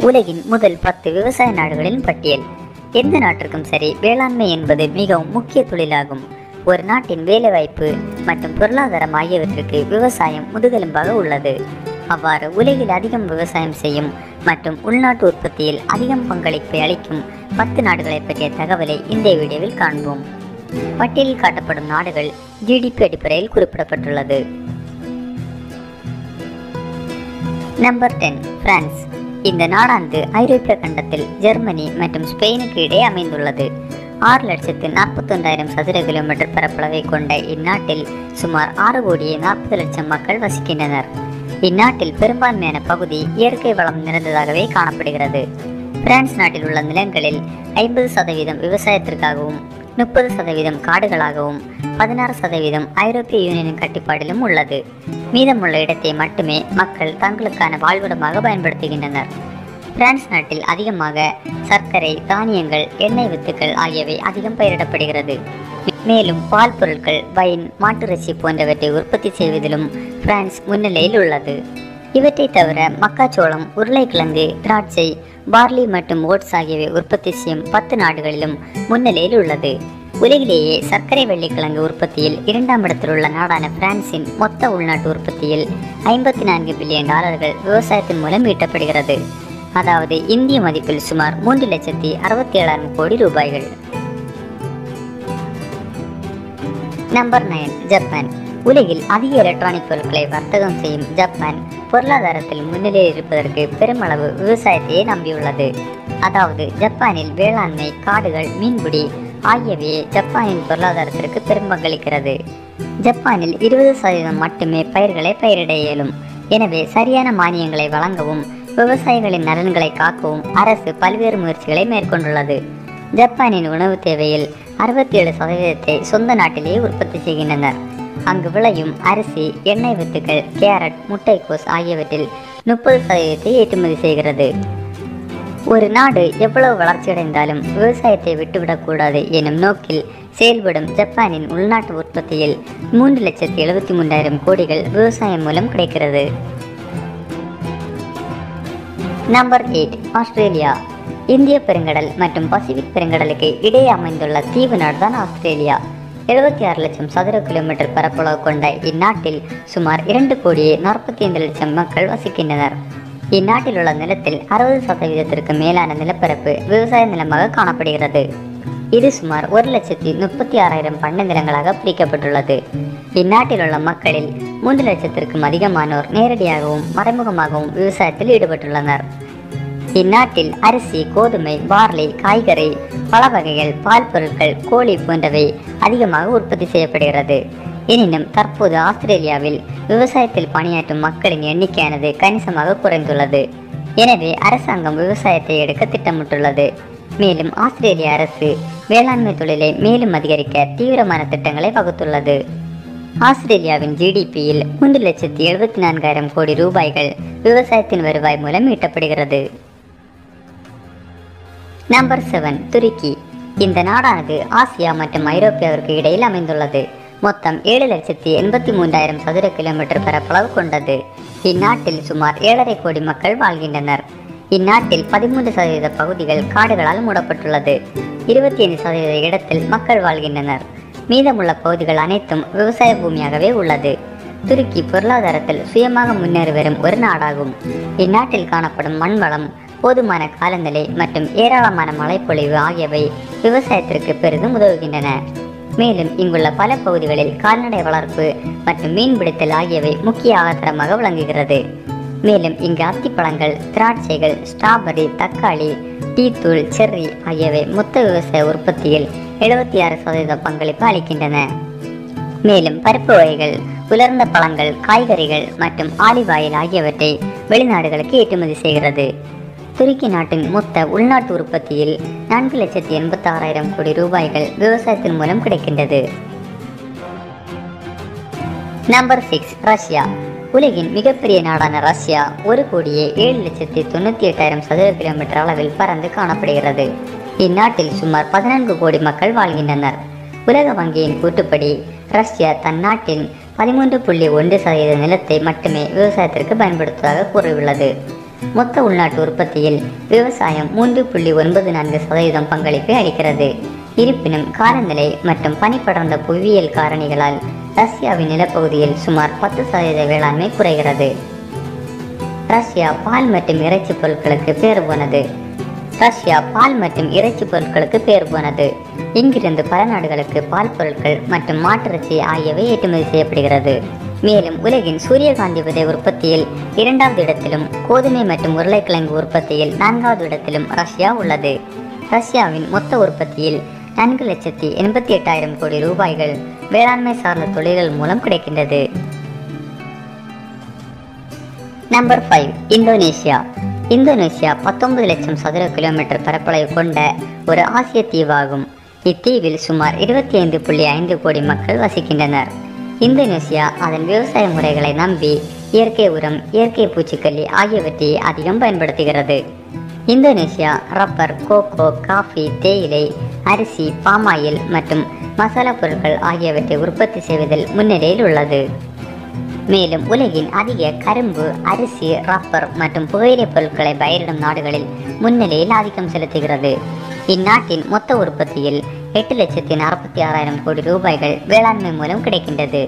உலகின் முதல் 10 விவசாய நாடுகளின் பட்டியல். எந்த நாட்டிற்கும் சரி, வேளாண்மை என்பது மிகவும் முக்கிய தொழிலாகும். ஒரு நாட்டின் வேலைவாய்ப்பு மற்றும் பொருளாதாரம் ஆகியவற்றுக்கு விவசாயம் முதுகெலும்பாக உள்ளது. அவ்வாறு உலகில் அதிகம் விவசாயம் செய்யும் மற்றும் உள்நாட்டு உற்பத்தியில் அதிகம் பங்களிப்பை அளிக்கும் 10 நாடுகளை பற்றிய தகவலை இந்த வீடியோவில் காண்போம். பட்டியலில் காட்டப்படும் நாடுகள் ஜிடிபி அடிப்படையில் குறிப்பிடப்பட்டுள்ளது. Number 10 France. இந்த நாடானது ஐரோப்பிய கண்டத்தில் ஜெர்மனி மற்றும் ஸ்பெயினுக்கு இடையே அமைந்துள்ளது. 6,41,000 சதுர கிலோமீட்டர் பரப்பளவை கொண்ட இந்நாட்டில் சுமார் 6,40,00,000 மக்கள் வசிக்கின்றனர். இந்நாட்டில் பெரும்பான்மையான பகுதி இயற்கை வளம் நிறைந்ததாகவே காணப்படுகிறது. பிரான்ஸ் நாட்டில் உள்ள நிலங்களில் 50% விவசாயத்திற்காகவும் 30% காடுகளாகவும் 16% ஐரோப்பிய யூனியனின் கட்டுப்பாட்டிலும் உள்ளது. மீதமுள்ள இடத்தை மட்டுமே மக்கள் தங்களுக்கான வாழ்விடமாக பயன்படுத்துகின்றனர். பிரான்ஸ் நாட்டில் அதிகமாக சர்க்கரை, தானியங்கள், எண்ணெய் வித்துக்கள் ஆகியவை அதிகம் பயிரிடப்படுகிறது. மேலும் பால் பொருட்கள், வைன், மாட்டிறைச்சி போன்றவற்றை உற்பத்தி செய்வதிலும் பிரான்ஸ் முன்னிலையில் உள்ளது. இவற்றை தவிர மக்காச்சோளம், உருளைக்கிழங்கு, திராட்சை, பார்லி மற்றும் ஓட்ஸ் ஆகியவை உற்பத்தி செய்யும் 10 நாடுகளிலும் முன்னிலையில் உள்ளது. உலகிலேயே சர்க்கரை வெள்ளிக்கிழங்கு உற்பத்தியில் 2ஆம் இடத்தில் உள்ள நாடான பிரான்சின் மொத்த உள்நாட்டு உற்பத்தியில் $54 பில்லியன் விவசாயத்தின் மூலம் ஈட்டப்படுகிறது. அதாவது இந்திய மதிப்பில் சுமார் 3,67,000 கோடி ரூபாய்கள். Number 9 Japan. உலகில் அதிக எலக்ட்ரானிக் பொருட்களை வர்த்தகம் செய்யும் ஜப்பான் பொருளாதாரத்தில் முன்னிலையில் இருப்பதற்கு பெருமளவு விவசாயத்தையே நம்பியுள்ளது. அதாவது ஜப்பானில் வேளாண்மை, காடுகள், மீன்பிடி ஆகியவையே ஜப்பானின் பொருளாதாரத்திற்கு பெரும்பங்களிக்கிறது. ஜப்பானில் 20% மட்டுமே பயிர்களை பயிரிட இயலும். எனவே சரியான மானியங்களை வழங்கவும் விவசாயிகளின் நலன்களை காக்கவும் அரசு பல்வேறு முயற்சிகளை மேற்கொண்டுள்ளது. ஜப்பானின் உணவு தேவையில் 67% சொந்த நாட்டிலேயே உற்பத்தி செய்கின்றனர். அங்கு விளையும் அரிசி, எண்ணெய் வித்துக்கள், கேரட், முட்டைக்கோஸ் ஆகியவற்றில் 30% ஏற்றுமதி செய்கிறது. ஒரு நாடு எவ்வளவு வளர்ச்சியடைந்தாலும் விவசாயத்தை விட்டுவிடக்கூடாது எனும் நோக்கில் செயல்படும் ஜப்பானின் உள்நாட்டு உற்பத்தியில் 3,73,000 கோடிகள் விவசாயம் மூலம் கிடைக்கிறது. Number 8 Australia. இந்திய பெருங்கடல் மற்றும் பசிபிக் பெருங்கடலுக்கு இடையே அமைந்துள்ள தீவு நாடுதான் ஆஸ்திரேலியா. 76,00,000 சதுர கிலோமீட்டர் பரப்பளவு கொண்ட இந்நாட்டில் சுமார் 2,45,00,000 மக்கள் வசிக்கின்றனர். இந்நாட்டில் உள்ள நிலத்தில் 60% மேலான நிலப்பரப்பு விவசாய நிலமாக காணப்படுகிறது. இது சுமார் 1,36,000 பண்ணை நிலங்களாக பிரிக்கப்பட்டுள்ளது. இந்நாட்டில் உள்ள மக்களில் 3,00,000க்கும் அதிகமானோர் நேரடியாகவும் மறைமுகமாகவும் விவசாயத்தில் ஈடுபட்டுள்ளனர். இந்நாட்டில் அரிசி, கோதுமை, பார்லி, காய்கறி, பல வகைகள், பால் பொருட்கள், கோழி போன்றவை அதிகமாக உற்பத்தி செய்யப்படுகிறது. எனினும் தற்போது ஆஸ்திரேலியாவில் விவசாயத்தில் பணியாற்றும் மக்களின் எண்ணிக்கையானது கணிசமாக குறைந்துள்ளது. எனவே அரசாங்கம் விவசாயத்தை எடுக்க திட்டமிட்டுள்ளது. மேலும் ஆஸ்திரேலிய அரசு வேளாண்மை தொழிலை மேலும் அதிகரிக்க தீவிரமான திட்டங்களை வகுத்துள்ளது. ஆஸ்திரேலியாவின் ஜிடிபியில் 3,74,000 கோடி ரூபாய்கள் விவசாயத்தின் வருவாய் மூலம் ஈட்டப்படுகிறது. நம்பர் 7 துருக்கி. இந்த நாடானது ஆசியா மற்றும் ஐரோப்பியாவிற்கு இடையில் அமைந்துள்ளது. மொத்தம் 7,83,000 சதுர கிலோமீட்டர் பரப்பளவு கொண்டது. இந்நாட்டில் சுமார் 7,5 கோடி மக்கள் வாழ்கின்றனர். இந்நாட்டில் 13% பகுதிகள் காடுகளால் மூடப்பட்டுள்ளது. 25% இடத்தில் மக்கள் வாழ்கின்றனர். மீதமுள்ள பகுதிகள் அனைத்தும் விவசாய பூமியாகவே உள்ளது. துருக்கி பொருளாதாரத்தில் சுயமாக முன்னேறி வரும் ஒரு நாடாகும். இந்நாட்டில் காணப்படும் மண்வளம், போதுமான காலநிலை மற்றும் ஏராளமான மழைப்பொழிவு ஆகியவை விவசாயத்திற்கு பெரிதும் உதவுகின்றன. மேலும் இங்குள்ள பல பகுதிகளில் கால்நடை வளர்ப்பு மற்றும் மீன்பிடித்தல் ஆகியவை முக்கிய ஆதாரமாக விளங்குகிறது. மேலும் இங்கு அத்திப்பழங்கள், திராட்சைகள், ஸ்ட்ராபெர்ரி, தக்காளி, டீத்தூள், செர்ரி ஆகியவை மொத்த விவசாய உற்பத்தியில் 76% பங்களிப்பு அளிக்கின்றன. மேலும் பருப்பு வகைகள், உலர்ந்த பழங்கள், காய்கறிகள் மற்றும் ஆலிவ் ஆயில் ஆகியவற்றை வெளிநாடுகளுக்கு ஏற்றுமதி செய்கிறது. துருக்கி நாட்டின் மொத்த உள்நாட்டு உற்பத்தியில் 4,86,000 கோடி ரூபாய்கள் விவசாயத்தின் மூலம் கிடைக்கின்றது. Number 6 Russia. உலகின் மிகப்பெரிய நாடான ரஷ்யா 1,07,98,000 சதுர கிலோமீட்டர் அளவில் பரந்து காணப்படுகிறது. இந்நாட்டில் சுமார் 14 கோடி மக்கள் வாழ்கின்றனர். உலக வங்கியின் கூற்றுப்படி ரஷ்யா தன் நாட்டின் 13.1% நிலத்தை மட்டுமே விவசாயத்திற்கு பயன்படுத்துவதாக கூறியுள்ளது. மொத்த உள்நாட்டு உற்பத்தியில் விவசாயம் 3.94% பங்களிப்பை அளிக்கிறது. இருப்பினும் காலநிலை மற்றும் பனிப்படர்ந்த புவியியல் காரணிகளால் ரஷ்யாவின் நிலப்பகுதியில் சுமார் 10% வேளாண்மை குறைகிறது. ரஷ்யா பால் மற்றும் இறைச்சி பொருட்களுக்கு பேர் போனது. இங்கிருந்து பல நாடுகளுக்கு பால் பொருட்கள் மற்றும் மாட்டிறைச்சி ஆகியவை ஏற்றுமதி செய்யப்படுகிறது. மேலும் உலகின் சூரியகாந்தி விதை உற்பத்தியில் 2வது இடத்திலும் கோதுமை மற்றும் உருளைக்கிழங்கு உற்பத்தியில் 4வது இடத்திலும் ரஷ்யா உள்ளது. ரஷ்யாவின் மொத்த உற்பத்தியில் 4,88,000 கோடி ரூபாய்கள் வேளாண்மை சார்ந்த தொழில்கள் மூலம் கிடைக்கின்றது. Number 5 Indonesia. இந்தோனேசியா 19 லட்சம் சதுர கிலோமீட்டர் பரப்பளவு கொண்ட ஒரு ஆசிய தீவாகும். இத்தீவில் சுமார் 25.5 கோடி மக்கள் வசிக்கின்றனர். இந்தோனேசியா அதன் விவசாய முறைகளை நம்பி இயற்கை உரம், இயற்கை பூச்சிக்கொல்லி ஆகியவற்றை அதிகம் பயன்படுத்துகிறது. இந்தோனேசியா ரப்பர், கோகோ, காஃபி, தேயிலை, அரிசி, பாமாயில் மற்றும் மசாலா பொருட்கள் ஆகியவற்றை உற்பத்தி செய்வதில் முன்னிலையில் உள்ளது. மேலும் உலகின் அதிக கரும்பு, அரிசி, ரப்பர் மற்றும் புகையிலை பொருட்களை பயிரிடும் நாடுகளில் முன்னிலையில் ஆதிக்கம் செலுத்துகிறது. இந்நாட்டின் மொத்த உற்பத்தியில் 8,46,000 கோடி ரூபாய்கள் வேளாண்மை மூலம் கிடைக்கின்றது.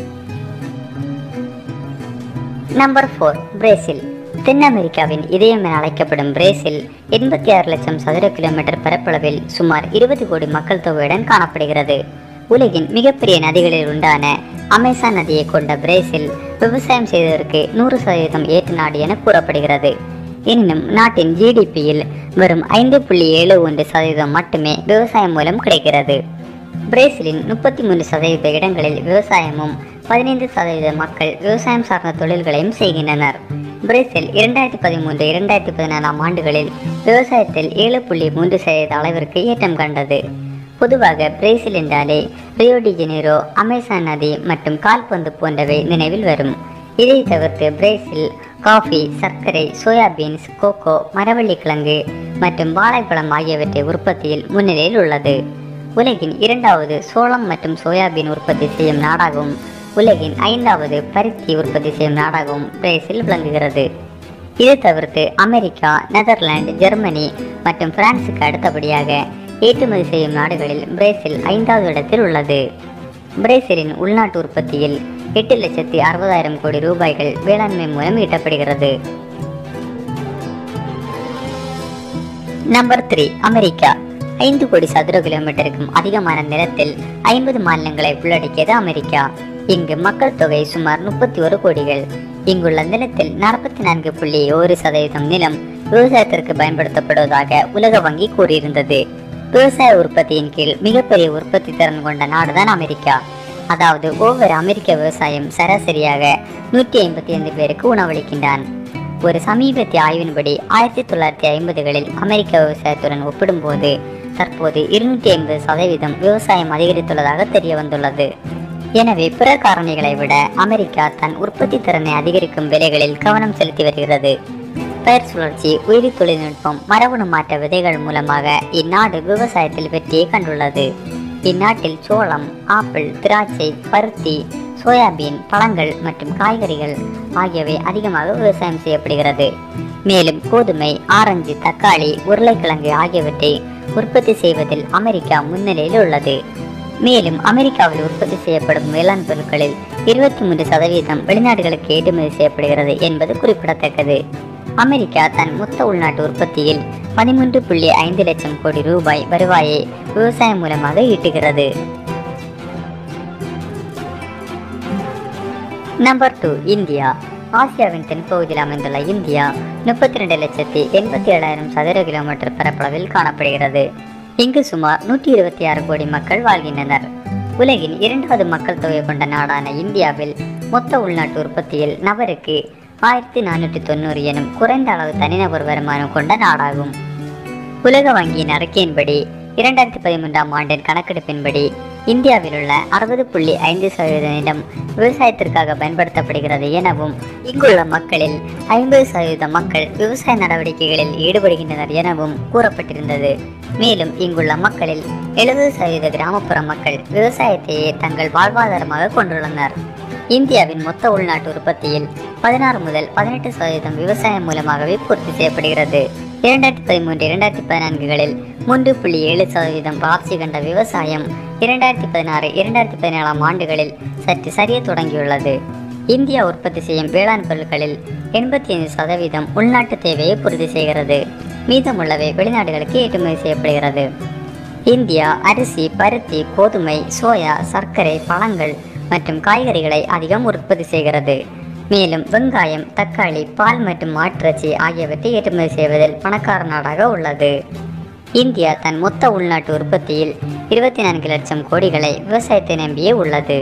Number 4 Brazil. தென் அமெரிக்காவின் இதயம் என அழைக்கப்படும் பிரேசில் 86 லட்சம் சதுர கிலோமீட்டர் பரப்பளவில் சுமார் 20 கோடி மக்கள் தொகையுடன் காணப்படுகிறது. உலகின் மிகப்பெரிய நதிகளில் உண்டான அமேசான் நதியை கொண்ட பிரேசில் விவசாயம் செய்வதற்கு 100% ஏற்ற நாடு என கூறப்படுகிறது. எனினும் நாட்டின் GDPயில் வெறும் 5.71% மட்டுமே விவசாயம் மூலம் கிடைக்கிறது. பிரேசிலின் 33% இடங்களில் விவசாயமும் 15% மக்கள் விவசாயம் சார்ந்த தொழில்களையும் செய்கின்றனர். பிரேசில் 2013-2014 ஆண்டுகளில் விவசாயத்தில் 7.3% அளவிற்கு ஏற்றம் கண்டது. பொதுவாக பிரேசில் என்றாலே ரியோ டி ஜெனீரோ, அமேசான் நதி மற்றும் கால்பந்து போன்றவை நினைவில் வரும். இதை தவிர்த்து பிரேசில் காஃபி, சர்க்கரை, சோயாபீன்ஸ், கோகோ, மரவள்ளி கிழங்கு மற்றும் வாழைப்பழம் ஆகியவற்றை உற்பத்தியில் முன்னிலையில் உள்ளது. உலகின் 2வது சோளம் மற்றும் சோயாபீன் உற்பத்தி செய்யும் நாடாகவும் உலகின் 5வது பருத்தி உற்பத்தி செய்யும் நாடாகவும் பிரேசில் விளங்குகிறது. இது தவிர்த்து அமெரிக்கா, நெதர்லாந்து, ஜெர்மனி மற்றும் பிரான்சுக்கு அடுத்தபடியாக ஏற்றுமதி செய்யும் நாடுகளில் பிரேசில் 5வது இடத்தில் உள்ளது. பிரேசிலின் உள்நாட்டு உற்பத்தியில் 8,60,000 கோடி ரூபாய்கள் வேளாண்மை மூலம் ஈட்டப்படுகிறது. Number 3 America. 5 கோடி சதுர கிலோமீட்டருக்கும் அதிகமான நிலத்தில் 50 மாநிலங்களை உள்ளடக்கியது அமெரிக்கா. இங்கு மக்கள் தொகை சுமார் 31 கோடிகள். இங்குள்ள நிலத்தில் 44.1% நிலம் விவசாயத்திற்கு பயன்படுத்தப்படுவதாக உலக வங்கி கூறியிருந்தது. விவசாய உற்பத்தியின் கீழ் மிகப்பெரிய உற்பத்தி திறன் கொண்ட நாடுதான் அமெரிக்கா. அதாவது ஒவ்வொரு அமெரிக்க விவசாயம் சராசரியாக 155 பேருக்கு உணவளிக்கின்றான். ஒரு சமீபத்திய ஆய்வின்படி 1950களில் அமெரிக்க விவசாயத்துடன் ஒப்பிடும்போது தற்போது 250% விவசாயம் அதிகரித்துள்ளதாக தெரிய வந்துள்ளது. எனவே பிற காரணிகளை விட அமெரிக்கா தன் உற்பத்தி திறனை அதிகரிக்கும் வேலைகளில் கவனம் செலுத்தி வருகிறது. பயிர் சுழற்சி, உயிரி தொழில்நுட்பம், மரபணு மாற்ற விதைகள் மூலமாக இந்நாடு விவசாயத்தில் வெற்றியை கண்டுள்ளது. இந்நாட்டில் சோளம், ஆப்பிள், திராட்சை, பருத்தி, சோயாபீன், பழங்கள் மற்றும் காய்கறிகள் ஆகியவை அதிகமாக விவசாயம் செய்யப்படுகிறது. மேலும் கோதுமை, ஆரஞ்சு, தக்காளி, உருளைக்கிழங்கு ஆகியவற்றை உற்பத்தி செய்வதில் அமெரிக்கா முன்னிலையில் உள்ளது. மேலும் அமெரிக்காவில் உற்பத்தி செய்யப்படும் வேளாண் பொருட்களில் 23% வெளிநாடுகளுக்கு ஏற்றுமதி செய்யப்படுகிறது என்பது குறிப்பிடத்தக்கது. அமெரிக்கா தன் மொத்த உள்நாட்டு உற்பத்தியில் 13.5 லட்சம் கோடி ரூபாய் வருவாயை விவசாயம் மூலமாக ஈட்டுகிறது. Number 2 India. ஆசியாவின் தென்பகுதியில் அமைந்துள்ள இந்தியா 32,87,000 சதுர கிலோமீட்டர் பரப்பளவில் காணப்படுகிறது. இங்கு சுமார் 126 கோடி மக்கள் வாழ்கின்றனர். உலகின் 2வது மக்கள் தொகை கொண்ட நாடான இந்தியாவில் மொத்த உள்நாட்டு உற்பத்தியில் நபருக்கு 1490 எனும் குறைந்த அளவு தனிநபர் வருமானம் கொண்ட நாடாகும். உலக வங்கியின் அறிக்கையின்படி 2013ஆம் ஆண்டின் கணக்கெடுப்பின்படி இந்தியாவில் உள்ள 60.5% நிலம் விவசாயத்திற்காக பயன்படுத்தப்படுகிறது எனவும் இங்குள்ள மக்களில் 50% மக்கள் விவசாய நடவடிக்கைகளில் ஈடுபடுகின்றனர் எனவும் கூறப்பட்டிருந்தது. மேலும் இங்குள்ள மக்களில் 70% கிராமப்புற மக்கள் விவசாயத்தையே தங்கள் வாழ்வாதாரமாக கொண்டுள்ளனர். இந்தியாவின் மொத்த உள்நாட்டு உற்பத்தியில் 16 முதல் 18% விவசாயம் மூலமாகவே பூர்த்தி செய்யப்படுகிறது. 2013-2014களில் 3.7% வளர்ச்சி கண்ட விவசாயம் 2016-2017 ஆண்டுகளில் சற்று சரிய தொடங்கியுள்ளது. இந்தியா உற்பத்தி செய்யும் வேளாண் பொருட்களில் 85% உள்நாட்டு தேவையை பூர்த்தி செய்கிறது. மீதமுள்ளவை வெளிநாடுகளுக்கு ஏற்றுமதி செய்யப்படுகிறது. இந்தியா அரிசி, பருத்தி, கோதுமை, சோயா, சர்க்கரை, பழங்கள் மற்றும் காய்கறிகளை அதிகம் உற்பத்தி செய்கிறது. மேலும் வெங்காயம், தக்காளி, பால் மற்றும் மாட்டிறைச்சி ஆகியவற்றை ஏற்றுமதி செய்வதில் பணக்கார நாடாக உள்ளது. இந்தியா தன் மொத்த உள்நாட்டு உற்பத்தியில் 24 லட்சம் கோடிகளை விவசாயத்தை நம்பியே உள்ளது.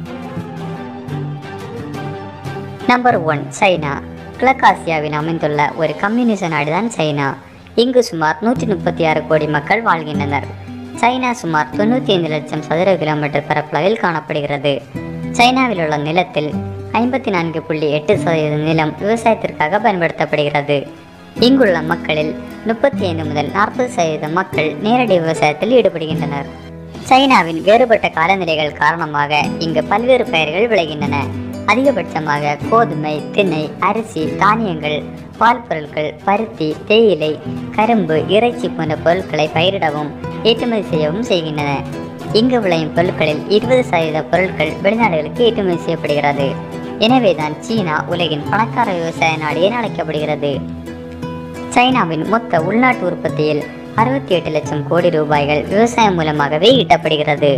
Number 1 China. கிழக்காசியாவில் அமைந்துள்ள ஒரு கம்யூனிச நாடுதான் சைனா. இங்கு சுமார் 136 கோடி மக்கள் வாழ்கின்றனர். சைனா சுமார் 95 லட்சம் சதுர கிலோமீட்டர் பரப்பளவில் காணப்படுகிறது. சைனாவில் உள்ள நிலத்தில் 54.8% நிலம் விவசாயத்திற்காக பயன்படுத்தப்படுகிறது. இங்குள்ள மக்களில் 35 முதல் 40% மக்கள் நேரடி விவசாயத்தில் ஈடுபடுகின்றனர். சைனாவின் வேறுபட்ட காலநிலைகள் காரணமாக இங்கு பல்வேறு பயிர்கள் விளைகின்றன. அதிகபட்சமாக கோதுமை, திணை, அரிசி, தானியங்கள், பால் பொருட்கள், பருத்தி, தேயிலை, கரும்பு, இறைச்சி போன்ற பொருட்களை பயிரிடவும் ஏற்றுமதி செய்யவும் செய்கின்றன. இங்கு விளையும் பொருட்களில் 20% பொருட்கள் வெளிநாடுகளுக்கு ஏற்றுமதி செய்யப்படுகிறது. எனவேதான் சீனா உலகின் பணக்கார விவசாய நாடு என அழைக்கப்படுகிறது. சைனாவின் மொத்த உள்நாட்டு உற்பத்தியில் 68 லட்சம் கோடி ரூபாய்கள் விவசாயம் மூலமாகவே ஈட்டப்படுகிறது.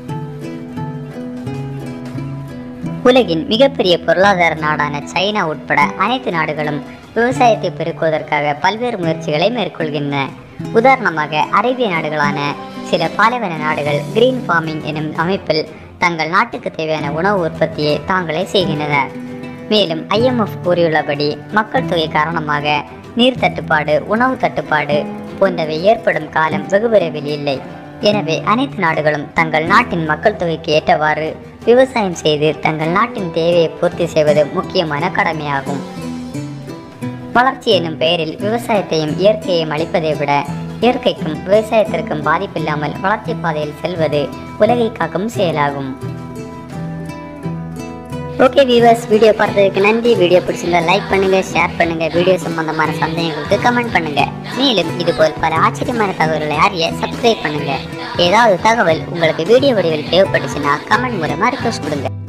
உலகின் மிகப்பெரிய பொருளாதார நாடான சைனா உட்பட அனைத்து நாடுகளும் விவசாயத்தை பெருக்குவதற்காக பல்வேறு முயற்சிகளை மேற்கொள்கின்றன. உதாரணமாக அரேபிய நாடுகளான சில பாலைவன நாடுகள் கிரீன் ஃபார்மிங் எனும் அமைப்பில் தங்கள் நாட்டுக்கு தேவையான உணவு உற்பத்தியை தாங்களே செய்கின்றன. மேலும் IMF கூறியுள்ளபடி மக்கள் தொகை காரணமாக நீர் தட்டுப்பாடு, உணவு தட்டுப்பாடு போன்றவை ஏற்படும் காலம் வெகு விரைவில் இல்லை. எனவே அனைத்து நாடுகளும் தங்கள் நாட்டின் மக்கள் தொகைக்கு ஏற்றவாறு விவசாயம் செய்து தங்கள் நாட்டின் தேவையை பூர்த்தி செய்வது முக்கியமான கடமையாகும். வளர்ச்சி என்னும் பெயரில் விவசாயத்தையும் இயற்கையையும் அளிப்பதை விட இயற்கைக்கும் விவசாயத்திற்கும் பாதிப்பில்லாமல் வளர்ச்சி பாதையில் செல்வது உலகை காக்கும் செயலாகும். ஓகே வியூவர்ஸ், வீடியோ பார்த்ததுக்கு நன்றி. வீடியோ பிடிச்சிருந்தா லைக் பண்ணுங்க, ஷேர் பண்ணுங்க. வீடியோ சம்பந்தமான சந்தேகங்களுக்கு கமெண்ட் பண்ணுங்க. மேலும் இதுபோல் பல ஆச்சரியமான தகவல்களை அறிய சப்ஸ்கிரைப் பண்ணுங்க. ஏதாவது தகவல் உங்களுக்கு வீடியோ வடிவில் தேவைப்பட்டுச்சுன்னா கமெண்ட் மூலமா ரிக்வெஸ்ட் கொடுங்க.